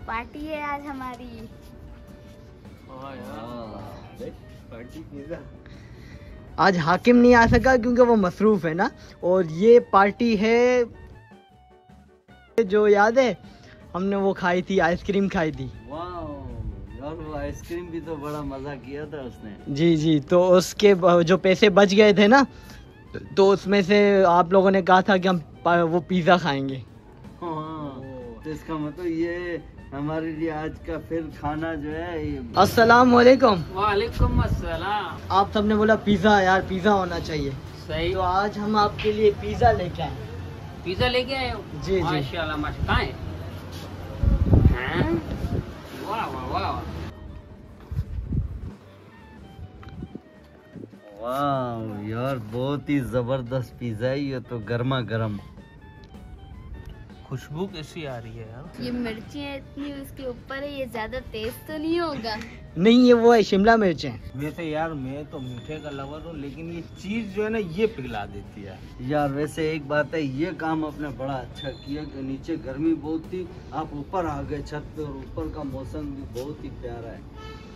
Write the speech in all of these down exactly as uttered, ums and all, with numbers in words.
Party है आज हमारी। Party pizza. आज हाकिम नहीं आ सका क्योंकि वो मसरूफ है ना। और ये पार्टी है जो याद है हमने वो खाई थी, आइसक्रीम खाई थी। यार वो आइसक्रीम भी तो बड़ा मजा किया था उसने। जी जी, तो उसके जो पैसे बच गए थे ना, तो उसमें से आप लोगों ने कहा था कि हम वो पिज़्ज़ा खाएंगे। हाँ, तो इसका मतलब ये हमारे लिए आज का फिर खाना जो है। अस्सलाम वालेकुम। वालेकुम अस्सलाम। आप सबने बोला पिज़्ज़ा, यार पिज़्ज़ा होना चाहिए। सही। तो आज हम आपके लिए पिज़्ज़ा लेके आए। पिज़्ज़ा लेके आए हो? जी जी माशाल्लाह माशाल्लाह। कहाँ है? वाह वाह वाह वाह यार, बहुत ही जबरदस्त पिज़्ज़ा है ये तो, गर्मा गर्म। खुशबू कैसी आ रही है यार। ये मिर्ची इतनी उसके ऊपर है, ये ज्यादा तेज तो नहीं होगा? नहीं, ये वो है शिमला मिर्च है। वैसे यार मैं तो मीठे का लवर हूँ, लेकिन ये चीज जो है ना ये पिघला देती है यार। वैसे एक बात है, ये काम आपने बड़ा अच्छा किया कि नीचे गर्मी बहुत थी, आप ऊपर आ गए छत पे, और ऊपर का मौसम भी बहुत ही प्यारा है।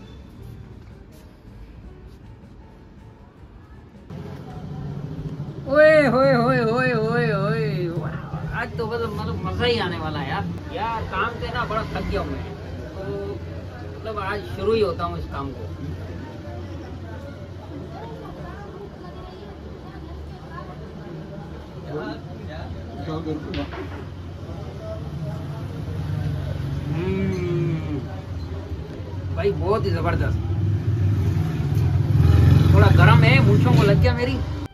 ओए होए होए होए होए होए, आज तो मतलब मतलब मजा ही आने वाला है यार। यार काम से ना बड़ा थक गया हूँ मैं, तो मतलब आज शुरू ही होता हूँ इस काम को। हम्म, भाई बहुत ही जबरदस्त। थोड़ा गर्म है, मूंछों को लग गया मेरी।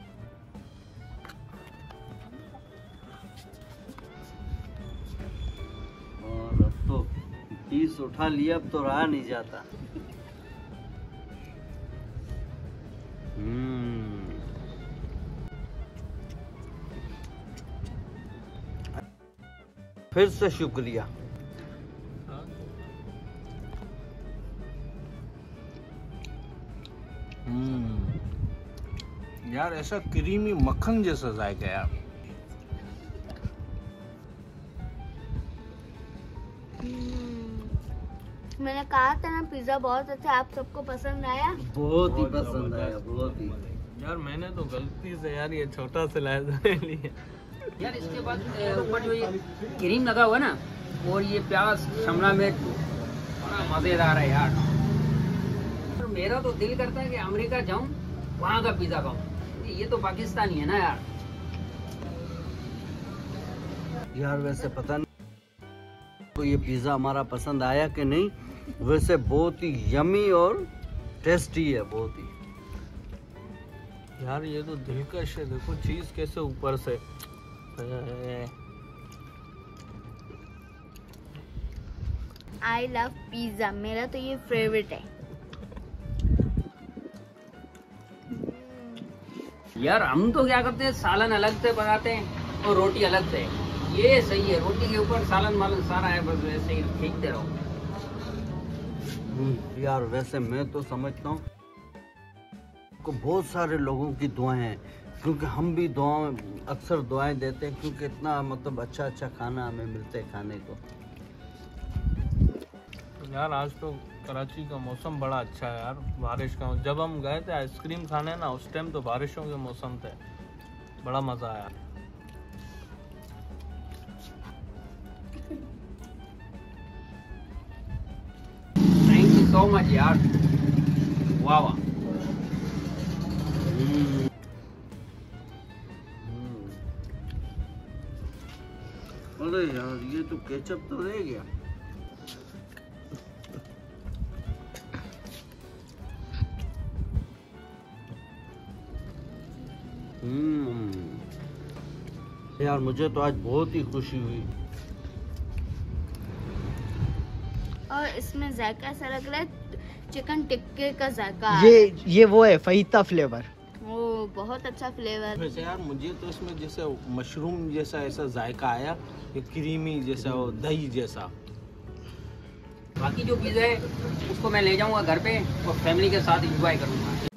पीस उठा लिया, अब तो रहा नहीं जाता। हम्म, फिर से शुक्रिया। हम्म यार, ऐसा क्रीमी मक्खन जैसा जाएगा यार। मैंने कहा था ना पिज्जा बहुत अच्छा, आप सबको पसंद आया? बहुत ही पसंद आया, बहुत ही। यार मैंने तो गलती से यार ये छोटा सा लाया लिया यार। इसके बाद ऊपर जो ये क्रीम लगा हुआ ना, और ये प्याज शिमला मिर्च बड़ा मजेदार है यार। और मेरा तो दिल करता है कि अमेरिका जाऊं, वहाँ का पिज्जा खाऊं। ये तो पाकिस्तानी है ना यार। यार वैसे पता नहीं तो ये पिज्जा हमारा पसंद आया कि नहीं। वैसे बहुत ही यमी और टेस्टी है, बहुत ही। यार ये तो दिलकश है, देखो चीज कैसे ऊपर से। आई लव पिज्जा, मेरा तो ये फेवरेट है। यार हम तो क्या करते हैं, सालन अलग से बनाते हैं और रोटी अलग से। ये सही है, रोटी के ऊपर सालन मालन सारा है, बस वैसे ही खींचते रहो। यार वैसे मैं तो समझता हूँ को बहुत सारे लोगों की दुआएं हैं, क्योंकि हम भी दुआएं अक्सर दुआएं देते हैं, क्योंकि इतना मतलब अच्छा अच्छा खाना हमें मिलता है खाने को। यार आज तो कराची का मौसम बड़ा अच्छा है यार, बारिश का। जब हम गए थे आइसक्रीम खाने ना, उस टाइम तो बारिशों के मौसम थे, बड़ा मजा आया। थैंक यू सो मच यार, वाह वाह। अरे यार ये तो केचप तो रह गया। हम्म यार मुझे तो आज बहुत ही खुशी हुई। और इसमें जायका ऐसा लग रहा है चिकन टिक्के का जायका। ये ये वो है फहीता फ्लेवर। ओ बहुत अच्छा फ्लेवर। वैसे यार मुझे तो इसमें जैसे मशरूम जैसा ऐसा जायका आया, ये क्रीमी जैसा, दही जैसा। बाकी जो पिज़्ज़ा है उसको मैं ले जाऊंगा घर पे और फैमिली के साथ एंजॉय करूंगा।